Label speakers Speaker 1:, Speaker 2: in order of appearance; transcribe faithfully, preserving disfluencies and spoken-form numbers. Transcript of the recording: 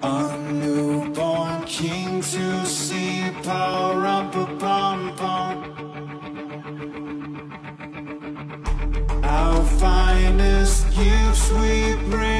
Speaker 1: A newborn king to see, power up a bum bum. Our finest gifts we bring.